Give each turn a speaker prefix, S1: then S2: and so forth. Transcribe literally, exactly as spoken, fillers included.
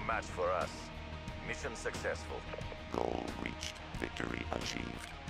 S1: match for us. Mission successful.
S2: Goal reached. Victory achieved.